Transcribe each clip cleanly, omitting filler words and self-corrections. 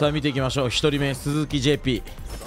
さあ見ていきましょう。1人目鈴木 JP。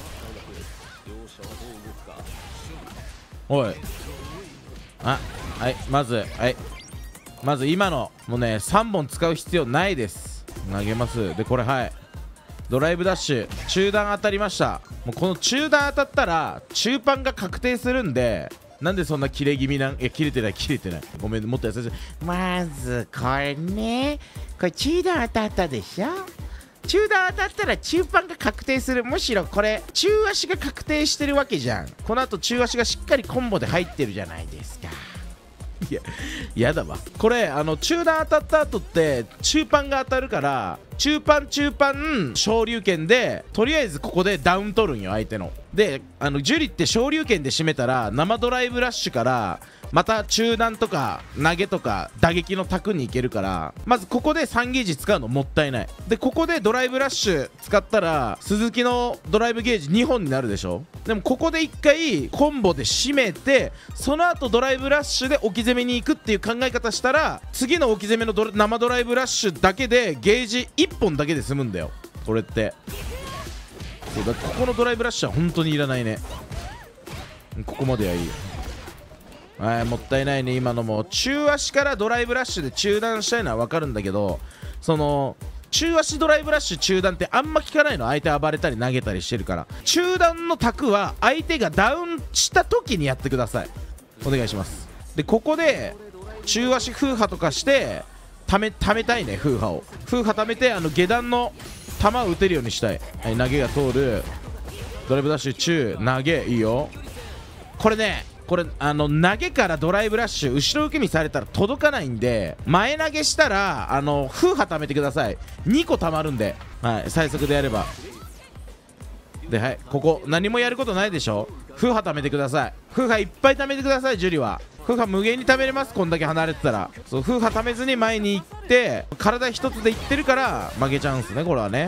おいはい、まず今のもうね3本使う必要ないです。投げます。でこれはいドライブダッシュ中段当たりました。もうこの中段当たったら中パンが確定するんで、なんでそんな切れ気味なん、切れてないごめん、もっと優しい。まずこれね、これ中段当たったでしょ。中段当たったら中パンが確定する。むしろこれ中足が確定してるわけじゃん。この後中足がしっかりコンボで入ってるじゃないですか。いや、やだわこれ。中段当たった後って中パンが当たるから、中パン昇竜拳でとりあえずここでダウン取るんよ相手の。でジュリって昇竜拳で締めたら生ドライブラッシュからまた中段とか投げとか打撃の卓に行けるから、まずここで3ゲージ使うのもったいない。でここでドライブラッシュ使ったら鈴木のドライブゲージ2本になるでしょ。でもここで1回コンボで締めて、その後ドライブラッシュで置き攻めに行くっていう考え方したら、次の置き攻めの生ドライブラッシュだけでゲージ1本だけで済むんだよこれって。そうだ、ここのドライブラッシュは本当にいらないね。ここまではいいよ。はい、もったいないね。今のも中足からドライブラッシュで中断したいのは分かるんだけど、その中足ドライブラッシュ中断ってあんま効かないの。相手暴れたり投げたりしてるから。中断の卓は相手がダウンした時にやってください。お願いします。でここで中足風波とかしてためたいね。風波ためて下段の球を打てるようにしたい。はい、投げが通る。ドライブダッシュ中投げいいよ。これね、投げからドライブラッシュ後ろ受け身されたら届かないんで、前投げしたら風波ためてください。2個たまるんで、はい、最速でやれば。ではい、ここ何もやることないでしょ。風波ためてください。風波いっぱいためてください。ジュリは風波無限にためれます。こんだけ離れてたら。そう、風波ためずに前に行って体一つで行ってるから負けちゃうんすね、これはね。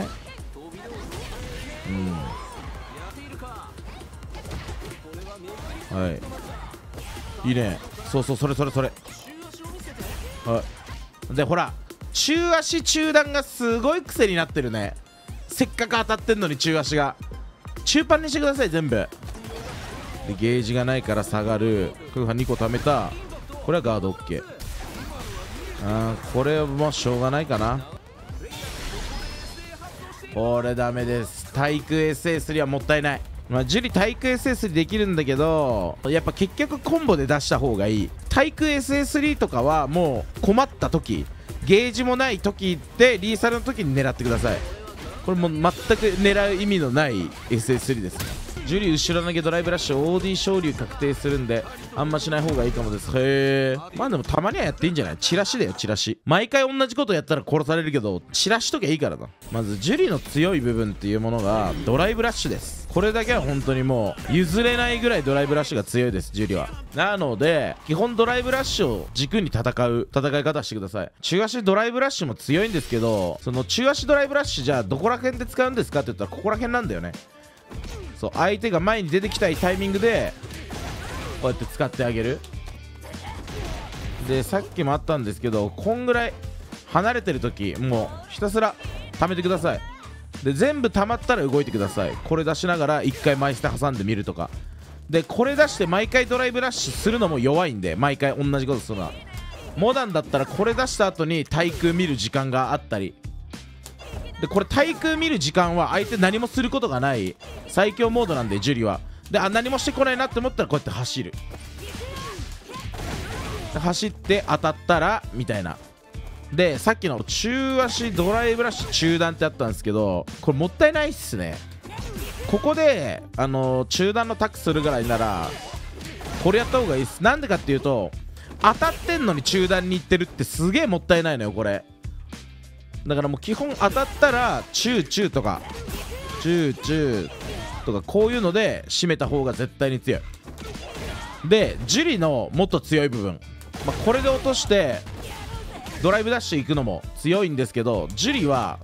はいいいね。そうそれはいでほら中足中段がすごい癖になってるね。せっかく当たってんのに中足が。中パンにしてください全部で。ゲージがないから下がる。空波2個貯めた。これはガード OK。 これはもうしょうがないかな。これダメです。対空 SA3 はもったいない。ジュリ対空 SS3 できるんだけど、やっぱ結局コンボで出した方がいい。対空 SS3 とかはもう困った時、ゲージもない時でリーサルの時に狙ってください。これもう全く狙う意味のない SS3 ですね。ジュリ後ろ投げドライブラッシュ OD 昇竜確定するんであんましない方がいいかもです。へえ。まあでもたまにはやっていいんじゃない。チラシだよチラシ。毎回同じことやったら殺されるけどチラシときゃいいからな。まずジュリの強い部分っていうものがドライブラッシュです。これだけは本当にもう譲れないぐらいドライブラッシュが強いですジュリは。なので基本ドライブラッシュを軸に戦い方してください。中足ドライブラッシュも強いんですけど、その中足ドライブラッシュじゃあどこら辺で使うんですかって言ったらここら辺なんだよね。そう、相手が前に出てきたいタイミングでこうやって使ってあげる。でさっきもあったんですけど、こんぐらい離れてる時もうひたすら溜めてください。で全部溜まったら動いてください。これ出しながら1回枚捨て挟んでみるとかで、これ出して毎回ドライブラッシュするのも弱いんで、毎回同じことするのは。モダンだったらこれ出した後に対空見る時間があったりで、これ対空見る時間は相手何もすることがない最強モードなんでジュリは。で何もしてこないなって思ったらこうやって走る。走って当たったらみたいな。でさっきの中足ドライブラッシュ中段ってあったんですけど、これもったいないっすね。ここで中段のタックするぐらいならこれやった方がいいっす。なんでかっていうと当たってんのに中段に行ってるってすげえもったいないのよこれ。だからもう基本当たったら中とかこういうので締めた方が絶対に強い。でジュリのもっと強い部分、これで落としてドライブダッシュ行くのも強いんですけど、ジュリは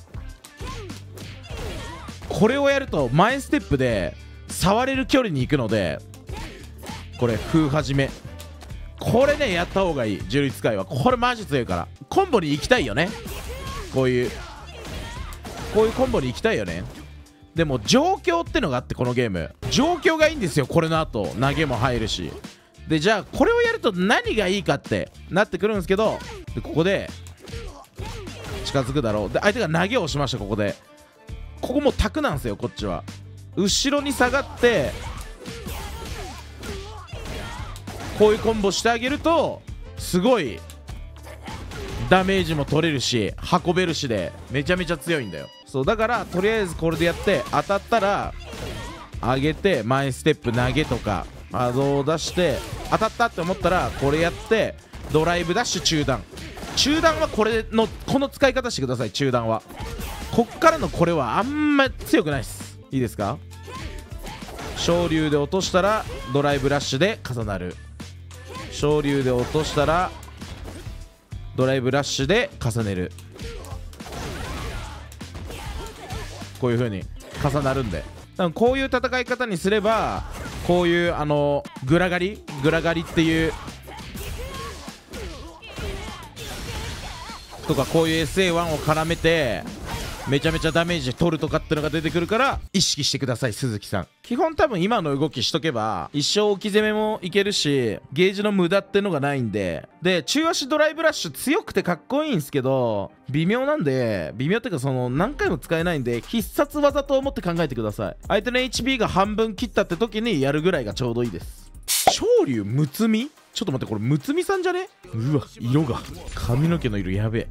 これをやると前ステップで触れる距離に行くので、これ風始めこれねやった方がいい。ジュリ使いはこれマジ強いからコンボに行きたいよね。こういうこういうコンボに行きたいよね。でも状況ってのがあって、このゲーム状況がいいんですよ。これの後投げも入るし、でじゃあこれをやると何がいいかってなってくるんですけど、でここで近づくだろう。で相手が投げをしました。ここでここもうタクなんですよ。こっちは後ろに下がってこういうコンボしてあげるとすごいダメージも取れるし運べるしでめちゃめちゃ強いんだよ。そうだからとりあえずこれでやって、当たったら上げて前ステップ投げとか波動を出して、当たったって思ったらこれやってドライブダッシュ中段。中段はこれのこの使い方してください。中段はこっからのこれはあんま強くないっす。いいですか。昇竜で落としたらドライブラッシュで重なる。昇竜で落としたらドライブラッシュで重ねる。こういう風に重なるんで、多分こういう戦い方にすれば、こういうグラ狩りっていうとか、こういう SA1 を絡めてめちゃめちゃダメージ取るとかってのが出てくるから意識してください。鈴木さん基本多分今の動きしとけば一生置き攻めもいけるし、ゲージの無駄ってのがないんで。で中足ドライブラッシュ強くてかっこいいんすけど微妙なんで、微妙っていうかその何回も使えないんで、必殺技と思って考えてください。相手の HP が半分切ったって時にやるぐらいがちょうどいいです。昇竜むつみ、ちょっと待って、これむつみさんじゃね。うわ色が髪の毛の色やべえ。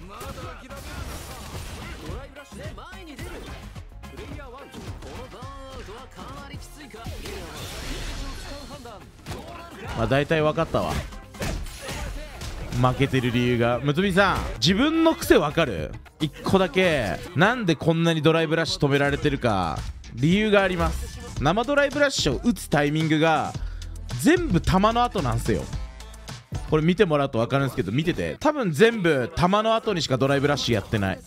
まあ大体分かったわ、負けてる理由が。むつみさん自分の癖分かる？1個だけなんでこんなにドライブラッシュ止められてるか理由があります。生ドライブラッシュを打つタイミングが全部弾の後なんですよ。これ見てもらうと分かるんですけど、見てて多分全部弾の後にしかドライブラッシュやってない。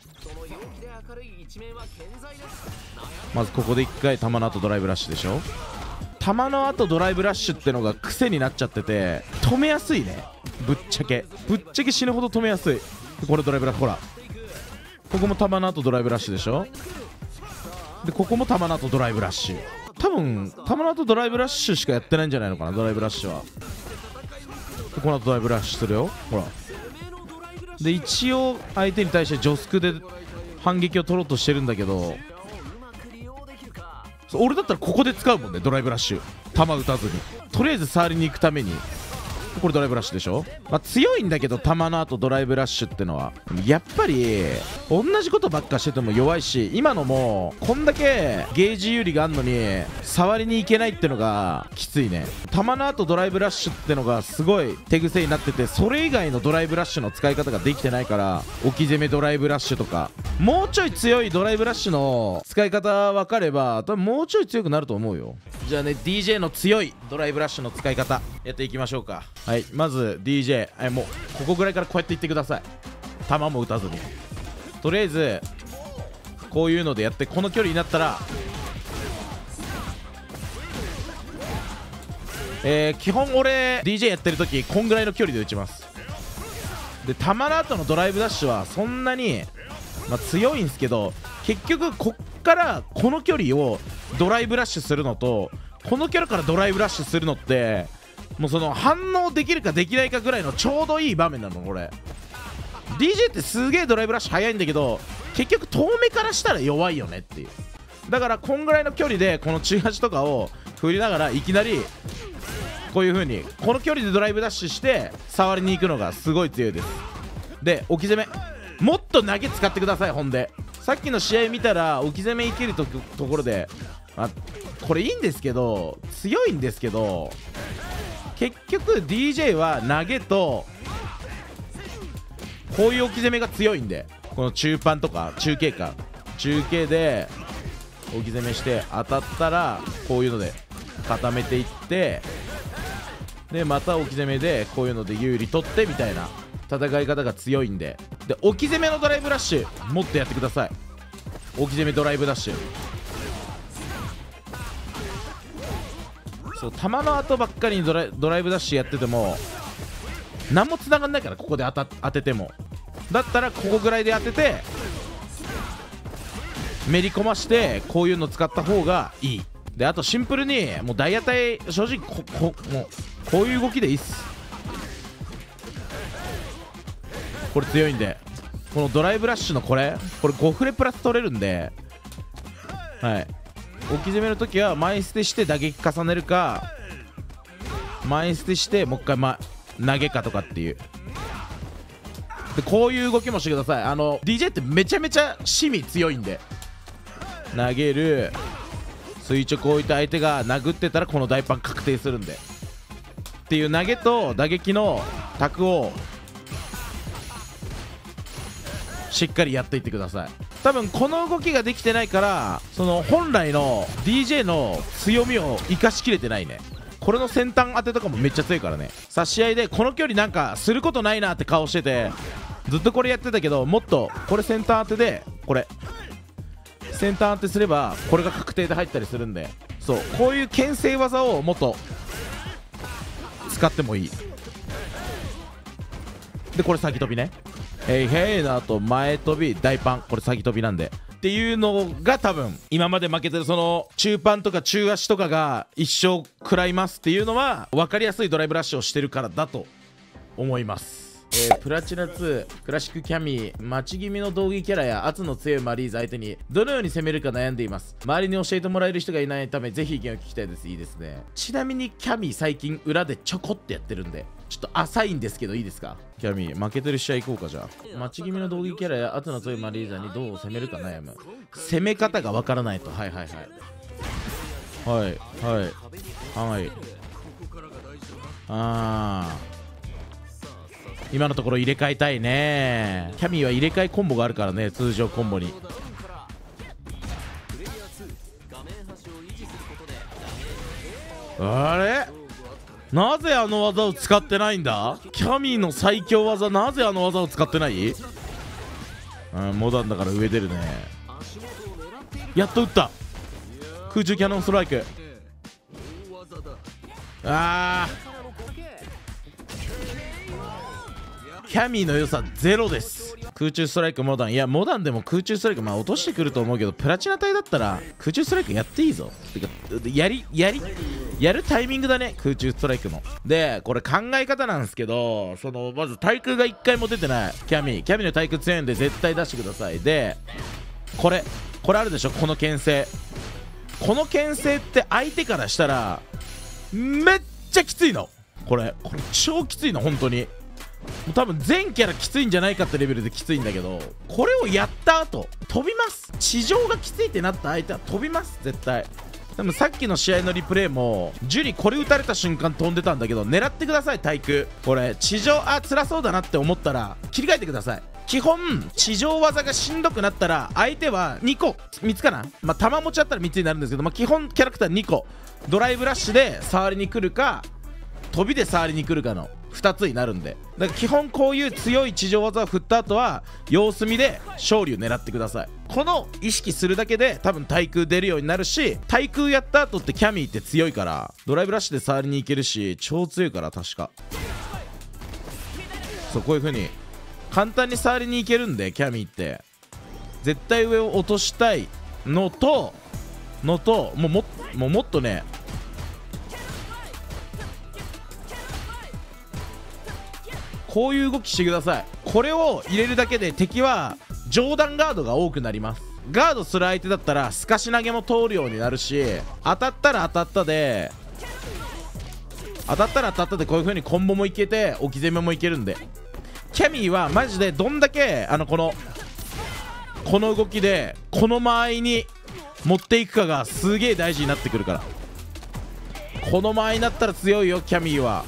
まずここで1回弾の後ドライブラッシュでしょ。弾の後ドライブラッシュってのが癖になっちゃってて止めやすいね。ぶっちゃけ死ぬほど止めやすい。これドライブラッシュ、ほらここも弾の後ドライブラッシュでしょ。でここも弾の後ドライブラッシュ。多分弾の後ドライブラッシュしかやってないんじゃないのかな、ドライブラッシュは。でこの後ドライブラッシュするよ、ほら。で一応相手に対してジョスクで反撃を取ろうとしてるんだけど、俺だったらここで使うもんね、ドライブラッシュ。弾打たずにとりあえず触りに行くために。これドライブラッシュでしょ。まあ、強いんだけど弾の後ドライブラッシュってのはやっぱり同じことばっかしてても弱いし、今のもこんだけゲージ有利があんのに触りに行けないってのがきついね。弾の後ドライブラッシュってのがすごい手癖になってて、それ以外のドライブラッシュの使い方ができてないから、置き攻めドライブラッシュとかもうちょい強いドライブラッシュの使い方分かれば多分もうちょい強くなると思うよ。じゃあね DJ の強いドライブラッシュの使い方やっていきましょうか。はい、まず DJ、もうここぐらいからこうやっていってください。弾も打たずにとりあえずこういうのでやって、この距離になったら基本俺 DJ やってる時こんぐらいの距離で打ちます。で弾の後のドライブダッシュはそんなに、まあ、強いんすけど、結局こっからこの距離をドライブラッシュするのとこの距離からドライブラッシュするのってもうその反応できるかできないかぐらいのちょうどいい場面なの。これ DJ ってすげえドライブラッシュ速いんだけど結局遠目からしたら弱いよねっていう。だからこんぐらいの距離でこの中8とかを振りながらいきなりこういう風にこの距離でドライブダッシュして触りに行くのがすごい強いです。で置き攻めもっと投げ使ってください。ほんでさっきの試合見たら置き攻めいけるところで、これいいんですけど強いんですけど、結局 DJ は投げとこういう置き攻めが強いんで、この中パンとか中継で置き攻めして当たったらこういうので固めていって、でまた置き攻めでこういうので有利取ってみたいな戦い方が強いんで、で置き攻めのドライブラッシュもっとやってください。置き攻めドライブダッシュ、そう弾の後ばっかりにドライブダッシュやってても何も繋がんないから、ここで当てても。だったらここぐらいで当ててめり込ましてこういうの使った方がいい。であとシンプルにもう大当たり正直もうこういう動きでいいっす。これ強いんで、このドライブラッシュのこれ5フレプラス取れるんで、はい、置き攻めの時は前捨てして打撃重ねるか、前捨てしてもう一回、投げかとかっていう。でこういう動きもしてください。DJ ってめちゃめちゃシミ強いんで、投げる、垂直置いて相手が殴ってたらこの大パン確定するんでっていう投げと打撃のタクをしっかりやっていってください。多分この動きができてないから、その本来の DJ の強みを生かしきれてないね。これの先端当てとかもめっちゃ強いからね。差し合いでこの距離なんかすることないなって顔しててずっとこれやってたけど、もっとこれ先端当てで、これ先端当てすればこれが確定で入ったりするんで、そうこういう牽制技をもっと使ってもいい。でこれ先飛びね、ヘイヘイのあと前飛び大パン、これ先飛びなんでっていうのが多分今まで負けてるその中パンとか中足とかが一生食らいますっていうのは分かりやすいドライブラッシュをしてるからだと思います。プラチナ2クラシックキャミー、待ち気味の道着キャラや圧の強いマリーズ相手にどのように攻めるか悩んでいます。周りに教えてもらえる人がいないためぜひ意見を聞きたいです。いいですね。ちなみにキャミー最近裏でちょこってやってるんでちょっと浅いんですけどいいですか。キャミー負けてる試合行こうか。じゃあ待ち気味の道着キャラや圧の強いマリーザにどう攻めるか悩む。攻め方がわからないと。はいはいはいはいはいはい。今のところ入れ替えたいね。キャミーは入れ替えコンボがあるからね、通常コンボに。あれなぜあの技を使ってないんだ。キャミーの最強技、なぜあの技を使ってない。モダンだから上出るね。やっと撃った。空中キャノンストライク。キャミーの良さゼロです。空中ストライクモダン、いやモダンでも空中ストライク落としてくると思うけど、プラチナ帯だったら空中ストライクやっていいぞ。てかやるタイミングだね、空中ストライクも。でこれ考え方なんですけど、まず対空が1回も出てないキャミーの対空強いんで絶対出してください。でこれあるでしょ、この牽制。この牽制って相手からしたらめっちゃきついの。これ超きついの本当に。多分全キャラきついんじゃないかってレベルできついんだけど、これをやった後飛びます。地上がきついってなった相手は飛びます絶対。でもさっきの試合のリプレイもジュリこれ打たれた瞬間飛んでたんだけど、狙ってください対空。これ地上辛そうだなって思ったら切り替えてください。基本地上技がしんどくなったら相手は2個3つかな、弾持ちだったら3つになるんですけど、基本キャラクター2個ドライブラッシュで触りに来るか飛びで触りに来るかの2つになるんで、だから基本こういう強い地上技を振った後は様子見で勝利を狙ってください。この意識するだけで多分対空出るようになるし、対空やった後ってキャミーって強いからドライブラッシュで触りに行けるし超強いから、確かそうこういう風に簡単に触りに行けるんで、キャミーって絶対上を落としたいのともっとね、こういう動きしてください。これを入れるだけで敵は上段ガードが多くなります。ガードする相手だったら透かし投げも通るようになるし、当たったら当たったでこういう風にコンボもいけて置き攻めもいけるんで、キャミーはマジでどんだけこの動きでこの間合いに持っていくかがすげえ大事になってくるから。この間合いになったら強いよキャミーは。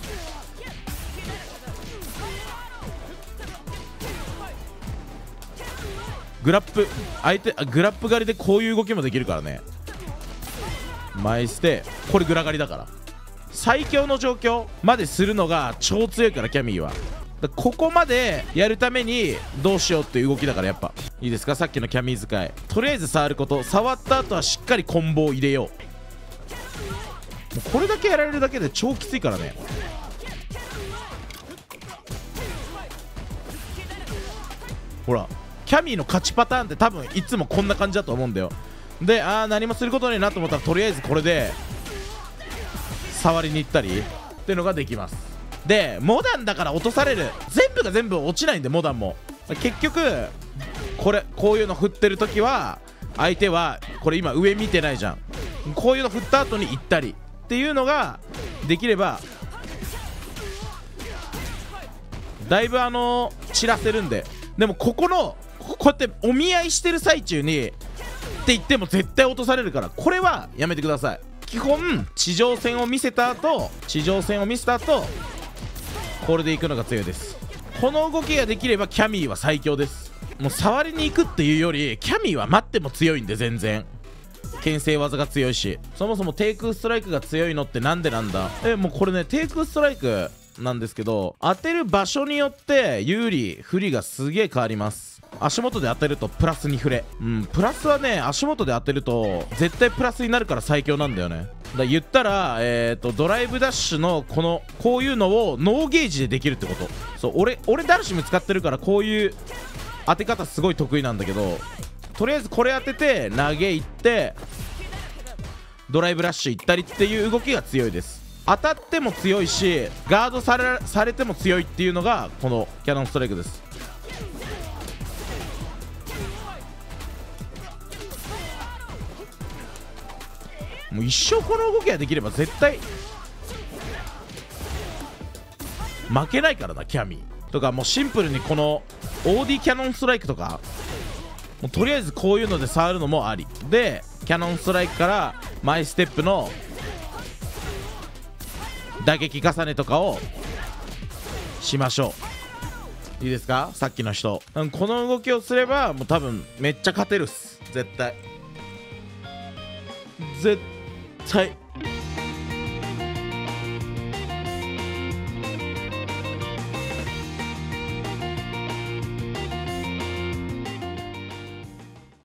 グラップ狩りでこういう動きもできるからね。前捨てこれグラ狩りだから、最強の状況までするのが超強いからキャミーは。ここまでやるためにどうしようっていう動きだから。やっぱいいですか、さっきのキャミー使い、とりあえず触ること、触った後はしっかりコンボを入れよう。もうこれだけやられるだけで超きついからね。ほらキャミーの勝ちパターンって多分いつもこんな感じだと思うんだよ。で何もすることねえなと思ったらとりあえずこれで触りに行ったりっていうのができます。でモダンだから落とされる、全部が全部落ちないんで、モダンも結局こういうの振ってる時は相手はこれ今上見てないじゃん、こういうの振った後に行ったりっていうのができればだいぶ散らせるんで。でもこうやってお見合いしてる最中にって言っても絶対落とされるから、これはやめてください。基本地上戦を見せた後これで行くのが強いです。この動きができればキャミーは最強です。もう触りに行くっていうよりキャミーは待っても強いんで、全然牽制技が強いし、そもそも低空ストライクが強いのってなんでなんだ。もうこれね、低空ストライクなんですけど、当てる場所によって有利不利がすげえ変わります。足元で当てるとプラス2フレ、プラスはね、足元で当てると絶対プラスになるから最強なんだよね。言ったらドライブダッシュのこういうのをノーゲージでできるってこと。そう、俺ダルシム使ってるからこういう当て方すごい得意なんだけど、とりあえずこれ当てて投げいってドライブラッシュいったりっていう動きが強いです。当たっても強いしガードされても強いっていうのがこのキャノンストライクです。もう一生この動きができれば絶対負けないからな、キャミーとか。もうシンプルにこの OD キャノンストライクとか、もうとりあえずこういうので触るのもありで、キャノンストライクからマイステップの打撃重ねとかをしましょう。いいですか、さっきの人。この動きをすればもう多分めっちゃ勝てるっす、絶対。